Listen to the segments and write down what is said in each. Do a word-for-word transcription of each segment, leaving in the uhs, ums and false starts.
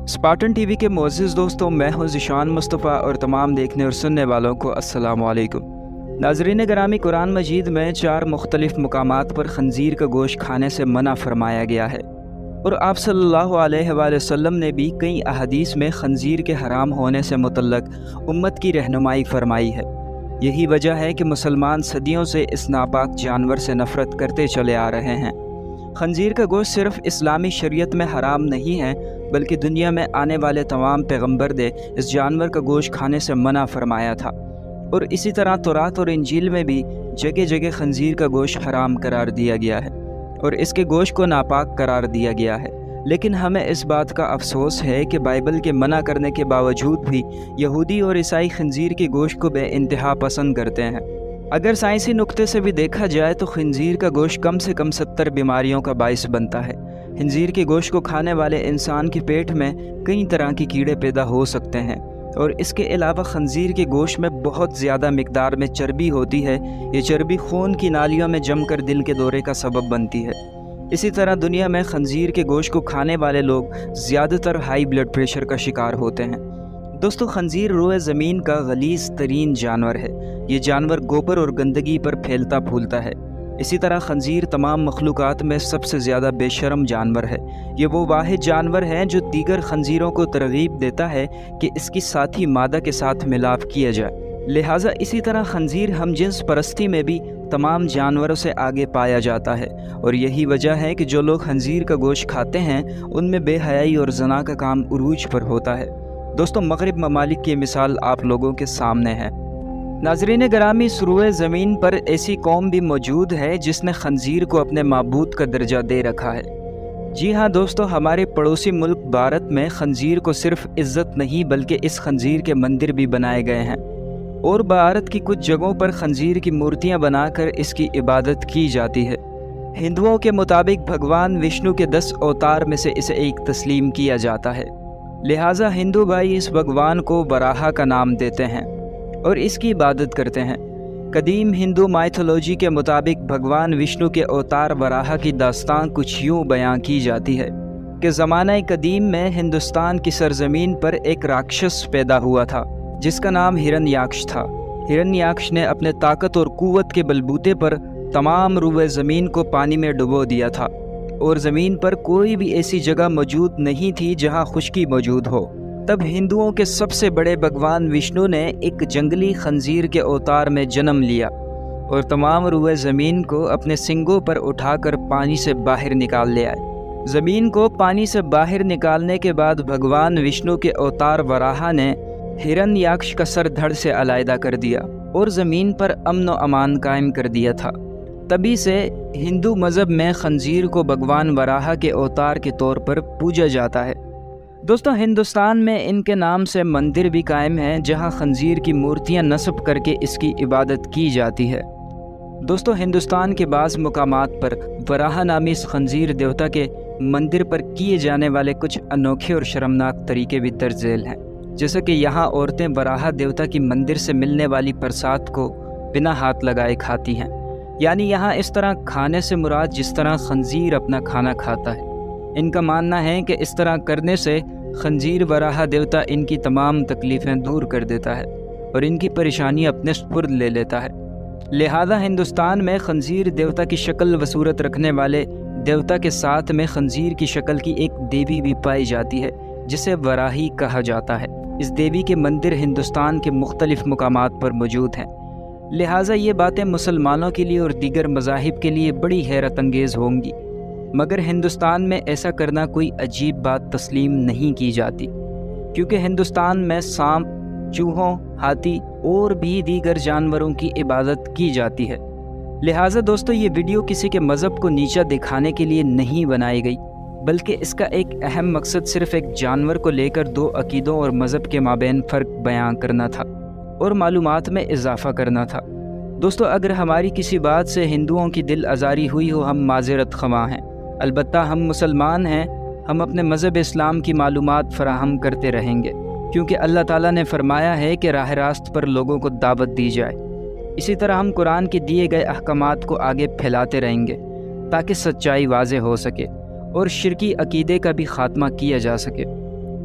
Spartan TV के मोअज़्ज़िज़ दोस्तों, मैं हूं ज़ीशान मुस्तफ़ा और तमाम देखने और सुनने वालों को अस्सलामु अलैकुम। नाज़रीन गिरामी, कुरान मजीद में चार मुख्तलिफ़ मकामात पर खंज़ीर का गोश्त खाने से मना फरमाया गया है और आप सल्लल्लाहु अलैहि वसल्लम ने भी कई अहादीस में खंज़ीर के हराम होने से मुतल्लक़ उम्मत की रहनुमाई फरमाई है। यही वजह है कि मुसलमान सदियों से इस नापाक जानवर से नफ़रत करते चले आ रहे हैं। खंज़ीर का गोश्त सिर्फ़ इस्लामी शरीयत में हराम नहीं है, बल्कि दुनिया में आने वाले तमाम पैगम्बर ने इस जानवर का गोश्त खाने से मना फरमाया था और इसी तरह तौरात और इंजील में भी जगह जगह खंज़ीर का गोश्त हराम करार दिया गया है और इसके गोश्त को नापाक करार दिया गया है। लेकिन हमें इस बात का अफसोस है कि बाइबल के मना करने के बावजूद भी यहूदी और ईसाई खंज़ीर के गोश्त को बेइंतहा पसंद करते हैं। अगर साइंसी नुक्ते से भी देखा जाए तो खंज़ीर का गोश्त कम से कम सत्तर बीमारियों का बाइस बनता है। खंज़ीर के गोश्त को खाने वाले इंसान के पेट में कई तरह के कीड़े पैदा हो सकते हैं और इसके अलावा खंज़ीर के गोश्त में बहुत ज़्यादा मिकदार में चर्बी होती है। ये चर्बी खून की नालियों में जमकर दिल के दौरे का सबब बनती है। इसी तरह दुनिया में खंज़ीर के गोश्त को खाने वाले लोग ज़्यादातर हाई ब्लड प्रेशर का शिकार होते हैं। दोस्तों, खंज़ीर रोए ज़मीन का गलीज़ तरीन जानवर है। ये जानवर गोबर और गंदगी पर फैलता फूलता है। इसी तरह खंज़ीर तमाम मखलूक़ात में सबसे ज़्यादा बेशर्म जानवर है। ये वो वाहिद जानवर है जो दीगर खंज़ीरों को तरगीब देता है कि इसकी साथी मादा के साथ मिलाप किया जाए। लिहाजा इसी तरह खंज़ीर हमजिन्स परस्ती में भी तमाम जानवरों से आगे पाया जाता है और यही वजह है कि जो लोग खंज़ीर का गोश्त खाते हैं उनमें बेहयाई और ज़ना का काम उरूज पर होता है। दोस्तों, मग़रिब ममालिक की मिसाल आप लोगों के सामने है। नाज़रीन गिरामी, सुरुए ज़मीन पर ऐसी कौम भी मौजूद है जिसने खंज़ीर को अपने माबूद का दर्जा दे रखा है। जी हाँ दोस्तों, हमारे पड़ोसी मुल्क भारत में खंज़ीर को सिर्फ़ इज़्ज़त नहीं बल्कि इस खंज़ीर के मंदिर भी बनाए गए हैं और भारत की कुछ जगहों पर खंज़ीर की मूर्तियाँ बनाकर इसकी इबादत की जाती है। हिंदुओं के मुताबिक भगवान विष्णु के दस अवतार में से इसे एक तस्लीम किया जाता है। लिहाजा हिंदू भाई इस भगवान को वराहा का नाम देते हैं और इसकी इबादत करते हैं। कदीम हिंदू माइथोलॉजी के मुताबिक भगवान विष्णु के अवतार वराहा की दास्तान कुछ यूँ बयां की जाती है कि ज़माना कदीम में हिंदुस्तान की सरज़मीन पर एक राक्षस पैदा हुआ था जिसका नाम हिरण्याक्ष था। हिरण्याक्ष ने अपने ताकत और क़ुव्वत के बलबूते पर तमाम रुए ज़मीन को पानी में डुबो दिया था और ज़मीन पर कोई भी ऐसी जगह मौजूद नहीं थी जहां खुश्की मौजूद हो। तब हिंदुओं के सबसे बड़े भगवान विष्णु ने एक जंगली खंज़ीर के अवतार में जन्म लिया और तमाम रुए ज़मीन को अपने सिंगों पर उठाकर पानी से बाहर निकाल ले आए। ज़मीन को पानी से बाहर निकालने के बाद भगवान विष्णु के अवतार वराहा ने हिरण्याक्ष का सर धड़ से अलहदा कर दिया और ज़मीन पर अमन व अमान कायम कर दिया था। तभी से हिंदू मज़हब में खंज़ीर को भगवान वराहा के अवतार के तौर पर पूजा जाता है। दोस्तों, हिंदुस्तान में इनके नाम से मंदिर भी कायम हैं जहां खंज़ीर की मूर्तियां नस्ब करके इसकी इबादत की जाती है। दोस्तों, हिंदुस्तान के बाज़ मुकामात पर वराहा नामी इस खंज़ीर देवता के मंदिर पर किए जाने वाले कुछ अनोखे और शर्मनाक तरीके भी दर्ज झेल हैं। जैसे कि यहाँ औरतें वराहा देवता की मंदिर से मिलने वाली प्रसाद को बिना हाथ लगाए खाती हैं। यानी यहाँ इस तरह खाने से मुराद जिस तरह खंज़ीर अपना खाना खाता है। इनका मानना है कि इस तरह करने से खंज़ीर वराहा देवता इनकी तमाम तकलीफ़ें दूर कर देता है और इनकी परेशानी अपने सुपुर्द ले लेता है। लिहाजा हिंदुस्तान में खंज़ीर देवता की शक्ल व सूरत रखने वाले देवता के साथ में खंज़ीर की शक्ल की एक देवी भी पाई जाती है जिसे वराही कहा जाता है। इस देवी के मंदिर हिंदुस्तान के मुख्तलिफ़ मुकामात पर मौजूद हैं। लिहाजा ये बातें मुसलमानों के लिए और दीगर मज़ाहिब के लिए बड़ी हैरत अंगेज़ होंगी, मगर हिंदुस्तान में ऐसा करना कोई अजीब बात तस्लीम नहीं की जाती क्योंकि हिंदुस्तान में सांप, चूहों, हाथी और भी दीगर जानवरों की इबादत की जाती है। लिहाजा दोस्तों, ये वीडियो किसी के मज़हब को नीचा दिखाने के लिए नहीं बनाई गई, बल्कि इसका एक अहम मकसद सिर्फ़ एक जानवर को लेकर दो अकीदों और मज़हब के माबैन फ़र्क बयां करना था और मालूमात में इजाफ़ा करना था। दोस्तों, अगर हमारी किसी बात से हिंदुओं की दिल आज़ारी हुई हो, हम माज़रत ख़वाह हैं। अलबत्ता हम मुसलमान हैं, हम अपने मज़हब इस्लाम की मालूमात फ़राहम करते रहेंगे क्योंकि अल्लाह ताला ने फ़रमाया है कि राह रास्त पर लोगों को दावत दी जाए। इसी तरह हम कुरान के दिए गए अहकामात को आगे फैलाते रहेंगे ताकि सच्चाई वाज़ेह हो सके और शिरकी अकीदे का भी ख़ात्मा किया जा सके।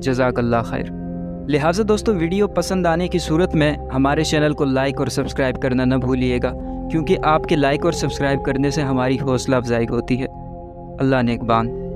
جزاک اللہ خیر۔ لہٰذا دوستو ویڈیو پسند آنے کی صورت میں ہمارے چینل کو لائک اور سبسکرائب کرنا نہ بھولیے گا، کیونکہ آپ کے لائک اور سبسکرائب کرنے سے ہماری حوصلہ افزائی ہوتی ہے۔ اللہ نیکبان۔